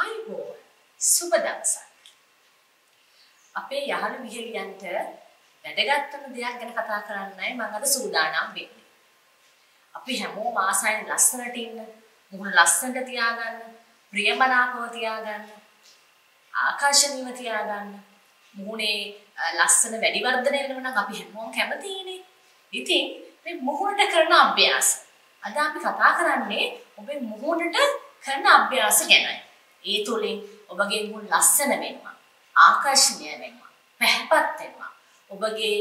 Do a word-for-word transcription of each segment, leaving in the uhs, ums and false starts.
ආයුබෝවන් සුබ දවසක්. අපේ යහළු විහෙලියන්ට වැදගත් වෙන දෙයක් ගැන කතා කරන්නයි මම අද සූදානම් වෙන්නේ. අපි හැමෝම ආසයි ලස්සනට ඉන්න, මුහුණ ලස්සනට තියාගන්න, ප්‍රියමනාපව තියාගන්න, ආකර්ෂණීයව තියාගන්න. මුහුණේ ලස්සන වැඩි වර්ධනය වෙනවා නම් අපි හැමෝම කැමතියිනේ. ඉතින් මේ මුහුණට කරන අභ්‍යාස. අද අපි කතා කරන්නේ ඔබේ මුහුණට කරන අභ්‍යාස ගැනයි. ඒ තුලින් ඔබගේ මුහුණ ලස්සන වෙනවා, ආකර්ෂණීය වෙනවා, පැහැපත් වෙනවා. ඔබගේ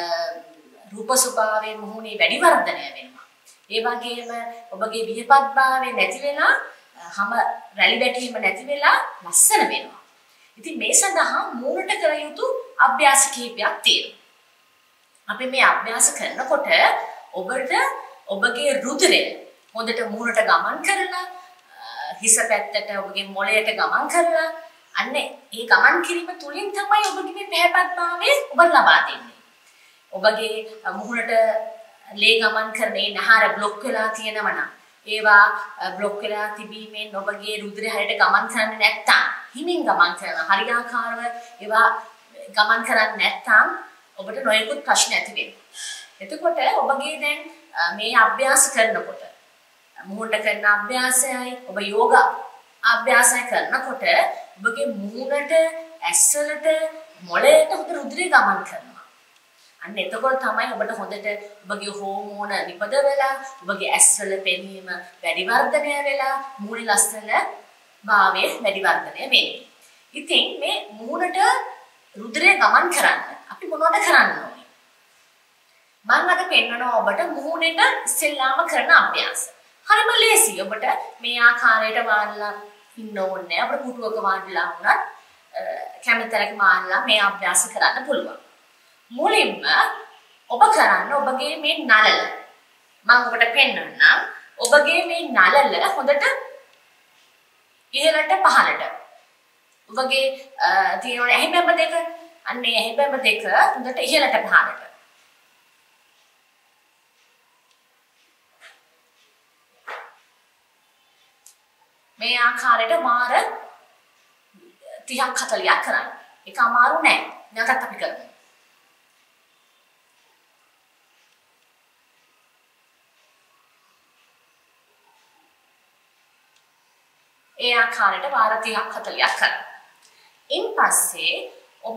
රූප ස්වභාවයේ මුහුණේ වැඩි වර්ධනය වෙනවා. ඒ වගේම ඔබගේ විහිපත්භාවය නැති වෙලා, හැම රැලි වැටීම නැති වෙලා ලස්සන වෙනවා. ඉතින් මේ සඳහා මුහුණට කර යුතු අභ්‍යාස කිහිපයක් තියෙනවා. අපි මේ අභ්‍යාස කරනකොට ඔබට ඔබගේ රුධිරය හොඳට මුහුණට ගමන් කරලා, හිස පැත්තට ඔබගේ මොළයට ගමන් කරලා, අන්න ඒ ගමන් කිරීම තුලින් තමයි ඔබගේ මේ පැහැපත්භාවය ඔබ ලබා දෙන්නේ. ඔබගේ මුහුණට ලේ ගමන් කරන ඒ නහර બ્લોක් වෙලා තියෙනවා නම් ඒවා બ્લોක් වෙලා තිබීමෙන් ඔබගේ රුධිරය හරියට ගමන් කරන්නේ නැත්නම්, හිමින් ගමන් කරන හරියාකාරව ඒවා ගමන් කරන්නේ නැත්නම් ඔබට නොයෙකුත් ප්‍රශ්න ඇති වෙනවා. එතකොට ඔබගේ දැන් මේ අභ්‍යාස කරනකොට, මුහුණට කරන අභ්‍යාසයයි ඔබ යෝග අභ්‍යාසය කරනකොට ඔබගේ මුහුණට, ඇස්වලට, මොළයට හොඳ රුධිරය ගමන් කරනවා. අන්න එතකොට තමයි ඔබට හොඳට ඔබගේ හෝමෝන නිපද වෙලා, ඔබගේ ඇස්වල පෙනීම වැඩි වර්ධනය වෙලා, මුහුණේ ලස්සන භාවයේ වැඩි වර්ධනය වෙන්නේ. ඉතින් මේ මුහුණට රුධිරය ගමන් කරන්න අපි මොනවද කරන්න ඕනේ? මම අද පෙන්නනවා ඔබට මුහුණේට ඉස්සෙල්ලාම කරන අභ්‍යාස. හරිම ලේසි. ඔබට මේ ආකාරයට වාඩිලා ඉන්න ඕනේ. අපිට පුටුවක වාඩිලා වුණත් කැමතරක වාඩිලා මේ අභ්‍යාස කරන්න පුළුවන්. මුලින්ම ඔබ කරන්න ඔබගේ මේ නළල මම ඔබට පෙන්නන්නම්. ඔබගේ මේ නළල හොඳට ඉහළට පහළට ඔබගේ තියෙන ඇහිබැම්බ දෙක, අන්නේ ඇහිබැම්බ දෙක හොඳට ඉහළට පහළට මේ ආකාරයට මාර තිහක් හතලියක් කරන්න. ඒක අමාරු නෑ. නැවතත් අපි කරමු. ඒ ආකාරයට වාර තිහක් හතලියක් කරන්න. ඉන් පස්සේ ඔබ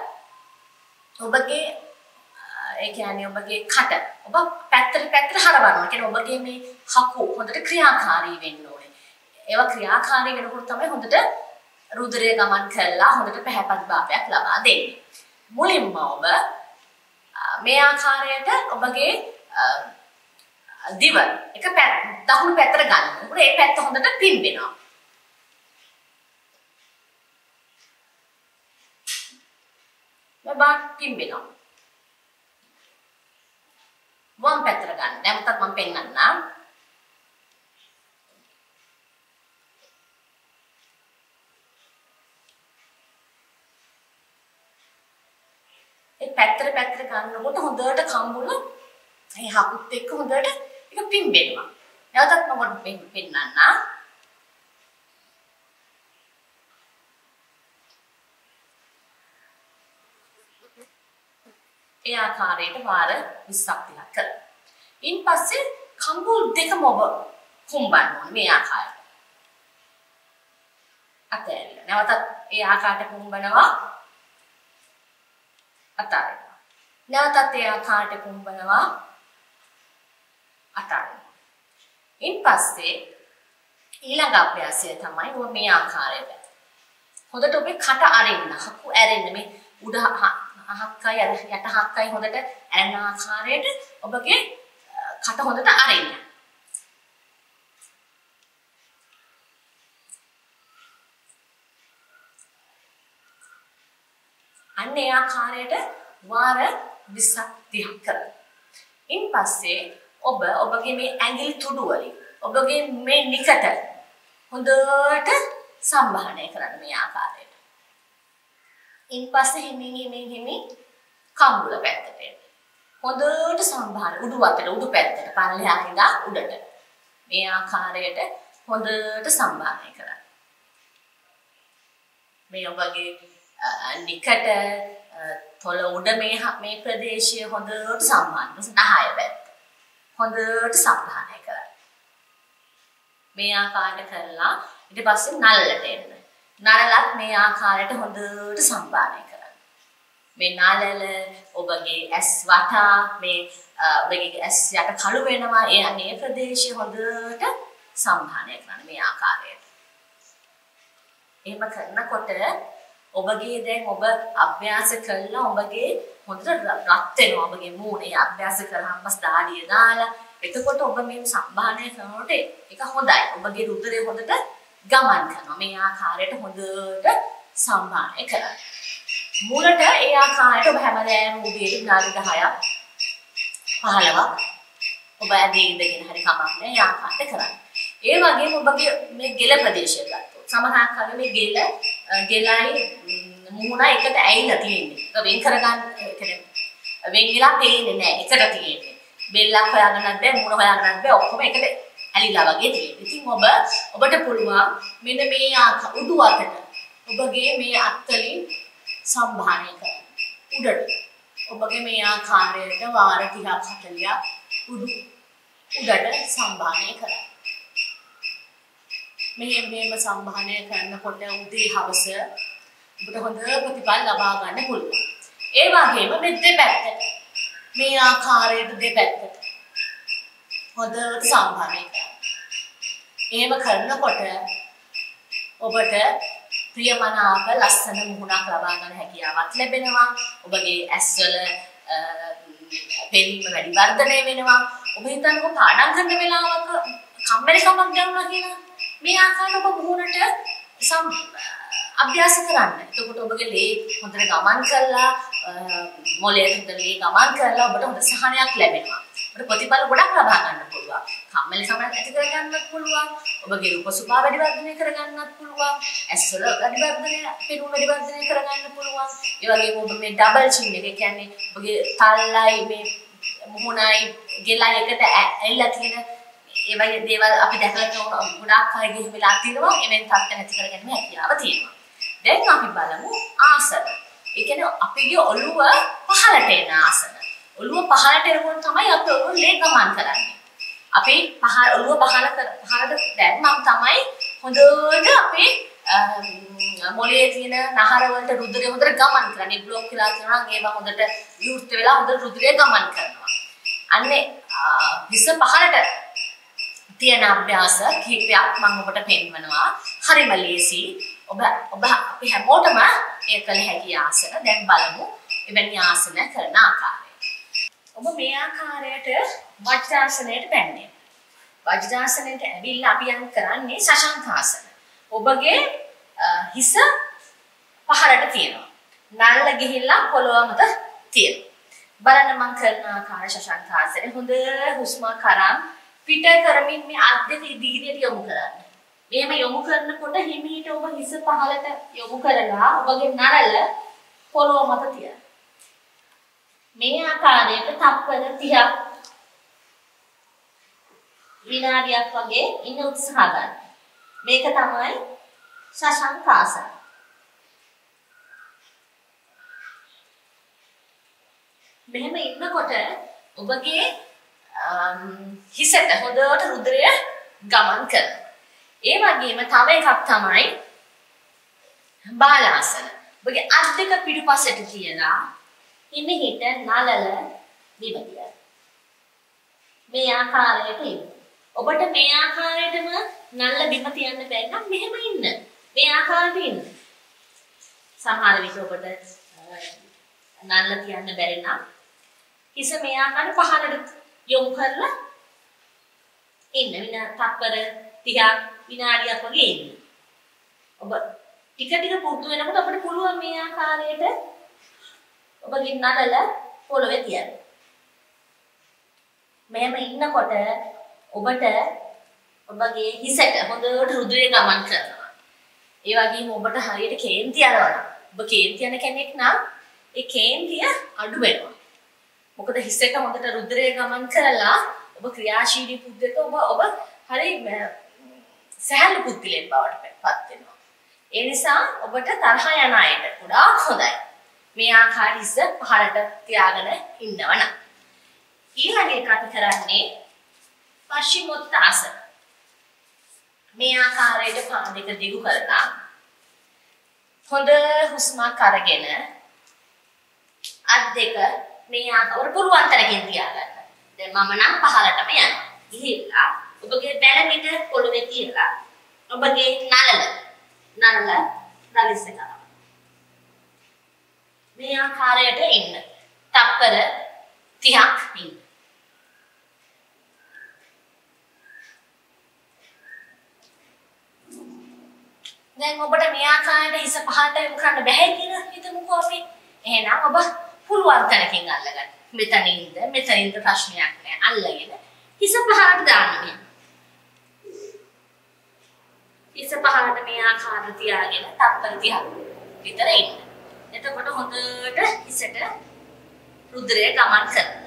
ඔබගේ ඒ කියන්නේ ඔබගේ කට ඔබ පැත්තට පැත්තට හරවනවා. කියන්නේ ඔබගේ මේ හකු හොඳට ක්‍රියාකාරී වෙන්න ඕනේ. ඒවා ක්‍රියාකාරී වෙනකොට තමයි හොඳට රුධිරය ගමන් කරලා හොඳට පැහැපත් භාවයක් ලබා දෙන්නේ. මුලින්ම ඔබ මේ ආකාරයට ඔබගේ දිව එක පැත්ත දකුණු පැත්තට ගන්න. මොකද ඒ පැත්ත හොඳට පිම්බෙනවා. බාක් පිම්බෙනවා. වම් පැත්තට ගන්න. නැවතත් මම පෙන්නන්නම්. ඒ පැත්තට පැත්තට ගන්නකොට හොඳට කම්බුල ඒ හකුත් එක්ක හොඳට ඒක පිම්බෙනවා. නැවතත් මම ඔබට පෙන්නන්නම්. ඒ ආකාරයට වාර විස්සක් තිහක් කරන්න. ඉන් පස්සේ කම්බුල් දෙකම ඔබ කුම්බන්න ඕනේ මේ ආකාරයට. අතෑරිලා. නැවතත් ඒ ආකාරයට කුම්බනවා. අතාරිනවා. නැවතත් ඒ ආකාරයට කුම්බනවා. අතාරිනවා. ඉන් පස්සේ ඊළඟ අභ්‍යාසය තමයි ඔබ මේ ආකාරයට. හොඳට ඔබේ කට අරින්න, හකු ඇරෙන්න මේ උඩ හක්කයි යට හක්කයි හොඳට ඇරෙන ආකාරයට ඔබගේ කට හොඳට අරින්න. අන්න ඒ ආකාරයට වාර විස්සක් තිහක් කරන්න. ඉන් පස්සේ ඔබ ඔබගේ මේ ඇඟිලි තුඩු වලින් ඔබගේ මේ නිකට හොඳට සම්බාහනය කරන්න මේ ආකාරයට. ඉන් පස්සේ හිමින් හිමින් හිමින් කම්බුල පැත්තට එන්න. හොඳට සම්බාහන උඩු අතට උඩු පැත්තට පල්ලෙහා ඉඳලා උඩට මේ ආකාරයට හොඳට සම්බාහනය කරන්න. මේ ඔබගේ නිකට තොල උඩ මේ මේ ප්‍රදේශය හොඳට සම්බන්ධ නහය පැත්ත. හොඳට සම්බන්ධ කරගන්න. මේ ආකාරයට කරලා ඊට පස්සේ නළලට එන්න. නළලත් මේ ආකාරයට හොඳට සම්බන්ධ කරගන්න. මේ නළල ඔබගේ ඇස් වටා මේ ඔබගේ ඇස් යට කළු වෙනවා. ඒ අනේ ප්‍රදේශය හොඳට සම්බන්ධ කරගන්න මේ ආකාරයට. එහෙම කරනකොට ඔබගේ දැන් ඔබ අභ්‍යාස කළා ඔබගේ හොඳට රත් වෙනවා ඔබගේ මූණේ අභ්‍යාස කරාම ස්ථාඩිය දාලා එතකොට ඔබ මේ සම්භාහනය කරනකොට ඒක හොඳයි ඔබගේ රුධිරය හොඳට ගමන් කරනවා මේ ආකාරයට හොඳට සම්භාහනය කරන්න මූලට ඒ ආකාරයට ඔබ හැමදාම උදේට විනාඩි දහයක් පහළොවක් ඔබ ඇදී ඉඳගෙන හරි කමක් නැහැ ඒ ආකාරයට කරන්න ඒ වගේම ඔබගේ මේ ගෙල ප්‍රදේශය ගත්තොත් සමහරක් කල මේ ගෙල ගෙලයි මුහුණ එකට ඇවිල්ලා තියෙන්නේ. ඒක වෙන් කරගන්න කියන්නේ වෙන් වෙලා පේන්නේ නැහැ. එකට තියෙන්නේ. බෙල්ලක් හොයාගන්නත් බැහැ, මුහුණ හොයාගන්නත් බැහැ. ඔක්කොම එකට ඇලිලා වගේ තියෙන්නේ. ඉතින් ඔබ ඔබට පුළුවන් මෙන්න මේ ආක උඩු අතට ඔබගේ මේ අත්වලින් සම්භාහනය කරන්න. උඩට. ඔබගේ මේ ආකාරයට වාර තිහක් හතලියක් උඩු උඩට සම්භාහනය කරන්න. මෙහෙම මෙහෙම සම්භාහනය කරනකොට උදේ හවස ඔබට හොඳ ප්‍රතිඵල ලබා ගන්න පුළුවන්. ඒ වගේම මේ දෙපැත්තට මේ ආකාරයට දෙපැත්තට හොඳට සම්භාහනය කරන්න. එහෙම කරනකොට ඔබට ප්‍රියමනාප ලස්සන මුහුණක් ලබා ගන්න හැකියාවක් ලැබෙනවා. ඔබගේ ඇස්වල පෙනීම වැඩි වර්ධනය වෙනවා. ඔබ හිතන්නකෝ පාඩම් කරන වෙලාවක කම්මැලිකමක් දැනුණා කියලා මේ ආකාරයට ඔබ මුහුණට සම් අභ්‍යාස කරන්න. එතකොට ඔබගේ ලේ හොඳට ගමන් කරලා මොළයේ හොඳට ලේ ගමන් කරලා ඔබට හොඳ සහනයක් ලැබෙනවා. ඔබට ප්‍රතිඵල ගොඩක් ලබා ගන්න පුළුවන්. කම්මැලිකම ඇති කර ගන්නත් පුළුවන්. ඔබගේ රූප සුභා වැඩි වර්ධනය කර ගන්නත් පුළුවන්. ඇස්වල වැඩි වර්ධනය, පෙනුම වැඩි වර්ධනය කර ගන්න පුළුවන්. ඒ වගේම ඔබ මේ ඩබල් චින් එක කියන්නේ ඔබගේ තල්ලයි මේ මුහුණයි ගෙලයි එකට ඇවිල්ලා තියෙන ඒ වගේ දේවල් අපි දැකලා තියෙන ගොඩාක් අය ගිහින් වෙලා තියෙනවා එවෙන් තත්ත්ව නැති කරගන්න හැකියාව තියෙනවා. දැන් අපි බලමු ආසන. ඒ කියන්නේ අපේ ඔළුව පහළට එන ආසන. ඔළුව පහළට එනකොට තමයි අපි ඔළුව ලේ ගමන් කරන්නේ. අපි පහළ ඔළුව පහළ පහළට දැම්මම තමයි හොඳට අපේ මොළයේ තියෙන නහර වලට රුධිරය හොඳට ගමන් කරන්නේ. બ્લોක් වෙලා තියෙනවා නම් ඒවා හොඳට විවෘත වෙලා හොඳට රුධිරය ගමන් කරනවා. අන්නේ හිස පහළට තියෙන අභ්‍යාස කිහිපයක් මම ඔබට පෙන්වනවා. හරිම ලේසි. ඔබ ඔබ අපි හැමෝටම ඒ කළ හැකි ආසන දැන් බලමු. එවැනි ආසන කරන ආකාරය. ඔබ මේ ආකාරයට වජ්‍රාසනයට පැන්නේ. වජ්‍රාසනයට ඇවිල්ලා අපි යන් කරන්නේ සශංකාසන. ඔබගේ හිස පහළට තියෙනවා. නල්ල ගිහිල්ලා පොළොව මත තියෙනවා. බලන්න මම කරන ආකාර සශංකාසනය හොඳ හුස්ම කරන් පිට කරමින් මේ අත් දෙක ඉදිරියට යොමු කරන්න. මෙහෙම යොමු කරනකොට හිමීට ඔබ හිස පහළට යොමු කරලා ඔබගේ නරල පොළොව මත තියන්න. මේ ආකාරයට තප්පර තිහක් විනාඩියක් වගේ ඉන්න උත්සාහ ගන්න. මේක තමයි සශංකාසන. මෙහෙම ඉන්නකොට ඔබගේ හිසට හොඳට රුධිරය ගමන් කරනවා. ඒ වගේම තව එකක් තමයි බාලාසන. ඔබගේ අත් දෙක පිටුපසට තියලා හිමිහිට නලල බිම තියන්න. මේ ආකාරයට ඉන්න. ඔබට මේ ආකාරයටම නලල බිම තියන්න බැරි නම් මෙහෙම ඉන්න. මේ ආකාරයට ඉන්න. සමහර විට ඔබට නලල තියන්න බැරි නම් හිස මේ ආකාරයට පහළට යොමු කරලා ඉන්න. විනා තප්පර තිහක් විනාඩියක් වගේ ඉන්න. ඔබ ටික ටික පුරුදු වෙනකොට අපිට පුළුවන් මේ ආකාරයට ඔබගේ නළල පොළවේ තියන්න. මෙහෙම ඉන්නකොට ඔබට ඔබගේ හිසට හොඳට රුධිරය ගමන් කරනවා. ඒ වගේම ඔබට හරියට කේන්ති යනවා. ඔබ කේන්ති යන කෙනෙක් නම් ඒ කේන්තිය අඩු වෙනවා. මොකද හිසට හොඳට රුධිරය ගමන් කරලා ඔබ ක්‍රියාශීලී පුද්ගලක ඔබ ඔබ හරි සහැල්ලු පුද්ගලෙක් බවට පත් වෙනවා. ඒ නිසා ඔබට තරහ යන අයට ගොඩාක් හොඳයි. මේ ආකාරයට හිස පහළට තියාගෙන ඉන්නවනම්. ඊළඟ එක අපි කරන්නේ පශ්චිමෝත්තාසන. මේ ආකාරයට පාද දෙක දිගු කරලා හොඳ හුස්මක් අරගෙන අත් දෙක මේ ආකාරයට පුළුවන් තරකින් තියාගන්න. දැන් මම නම් පහළටම යනවා. ගිහිල්ලා ඔබගේ බැල මිට පොළවේ තියලා ඔබගේ නළල නළල දලිස්ස කරා. මේ ආකාරයට ඉන්න. තප්පර තිහක් ඉන්න. දැන් ඔබට මේ ආකාරයට හිස පහළට යොමු කරන්න බැහැ කියලා හිතමුකෝ අපි. එහෙනම් ඔබ පුළුවන් තරකින් අල්ලගන්න. මෙතනින්ද මෙතනින්ද ප්‍රශ්නයක් නෑ. අල්ලගෙන හිස පහළට දාන්න. හිස පහළට මේ ආකාරයට තියාගෙන තප්පර තිහක් විතර ඉන්න. එතකොට හොඳට හිසට රුධිරය ගමන් කරනවා.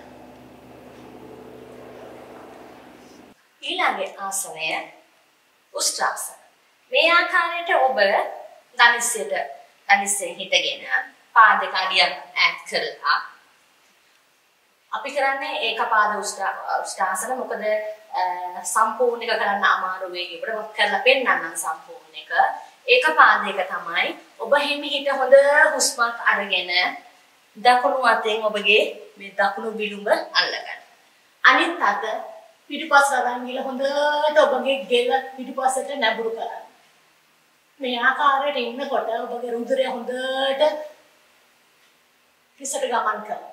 ඊළඟ ආසනය උස්ත්‍රාසන. මේ ආකාරයට ඔබ ධනිස්සයට ධනිස්සේ හිටගෙන පාදක අඩියක් ඈත් කරලා අපි කරන්නේ ඒකපාද උස්ත්‍රාසන. මොකද සම්පූර්ණ එක කරන්න අමාරු වෙයි. ඔබට මොකක් කරලා පෙන්නන්නම් සම්පූර්ණ එක. ඒකපාදයක තමයි ඔබ හිමිහිට හොඳ හුස්මක් අරගෙන දකුණු අතෙන් ඔබගේ මේ දකුණු විලුඹ අල්ලගන්න. අනිත් අත පිටුපස්සට අරන් ගිහලා හොඳට ඔබගේ ගෙල පිටුපස්සට නැඹුරු කරන්න. මේ ආකාරයට ඉන්නකොට ඔබගේ රුධිරය හොඳට හිසට ගමන් කරනවා.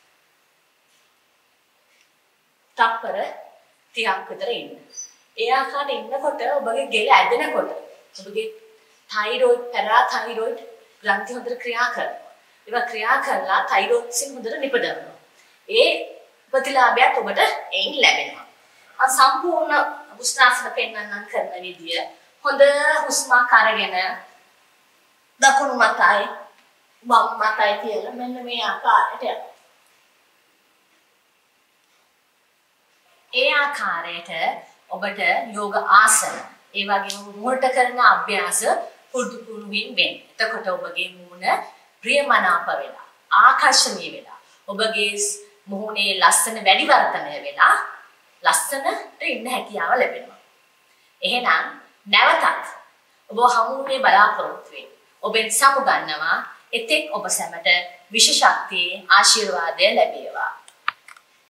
තප්පර තිහක් විතර ඉන්න. ඒ ආකාරයට ඉන්නකොට ඔබගේ ගෙල ඇදෙනකොට ඔබගේ තයිරොයිඩ් පැරාතයිරොයිඩ් ග්‍රන්ථි හොඳට ක්‍රියා කරනවා. ඒවා ක්‍රියා කරලා තයිරොක්සින් හොඳට නිපදවනවා. ඒ ප්‍රතිලාභයත් ඔබට එයින් ලැබෙනවා. අ සම්පූර්ණ උස්ත්‍රාසන පෙන්වන්නම් කරන විදිය හොඳ හුස්මක් අරගෙන දකුණු මතයි වම් මතයි කියලා මෙන්න මේ ආකාරයට යනවා. ඒ ආකාරයට ඔබට යෝග ආසන ඒ වගේම මුහුණට කරන අභ්‍යාස පුරුදු පුරුමින් වෙන්න. එතකොට ඔබගේ මුහුණ ප්‍රියමනාප වෙලා ආකර්ෂණීය වෙලා ඔබගේ මුහුණේ ලස්සන වැඩි වර්ධනය වෙලා ලස්සනට ඉන්න හැකියාව ලැබෙනවා. එහෙනම් නැවතත් ඔබ හමුුනේ බලාපොරොත්තු වෙන්න. ඔබෙන් සමුගන්නවා. එතෙක් ඔබ සැමට විශේෂ ශක්තියේ ආශිර්වාදය ලැබේවා.